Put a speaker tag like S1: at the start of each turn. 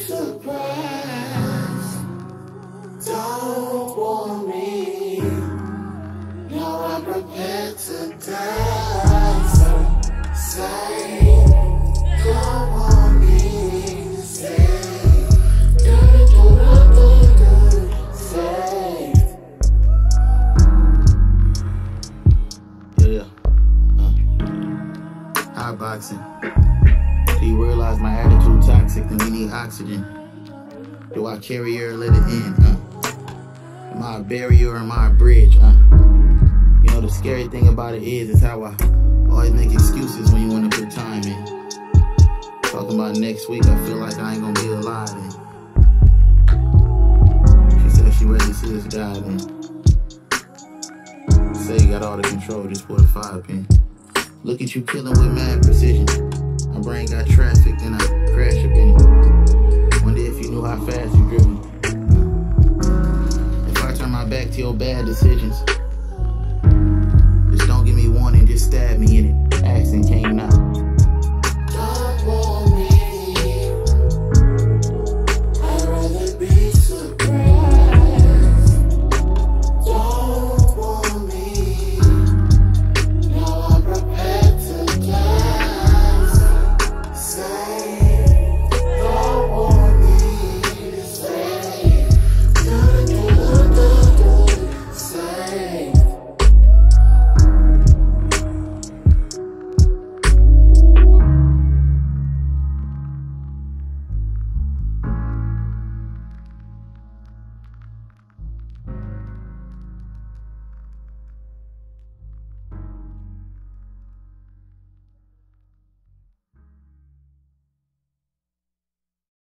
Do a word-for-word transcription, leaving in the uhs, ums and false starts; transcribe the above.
S1: surprised. Don't want me. No, I'm prepared to die. So say, don't want me. Say, do do do do do. Say.
S2: Yeah, yeah. Uh. Hot boxing. Do you realize my attitude toxic and we need oxygen? Do I carry her or let it in? Uh. Am I a barrier or am I a bridge? Uh. You know, the scary thing about it is, is how I always make excuses when you want to put time in. Talking about next week, I feel like I ain't gonna be alive then. She said she ready to see us die then. Say you got all the control, just put a five pin. Look at you killing with mad precision. My brain got traffic, then I crash up in it. Wonder if you knew how fast you driven. If I turn my back to your bad decisions,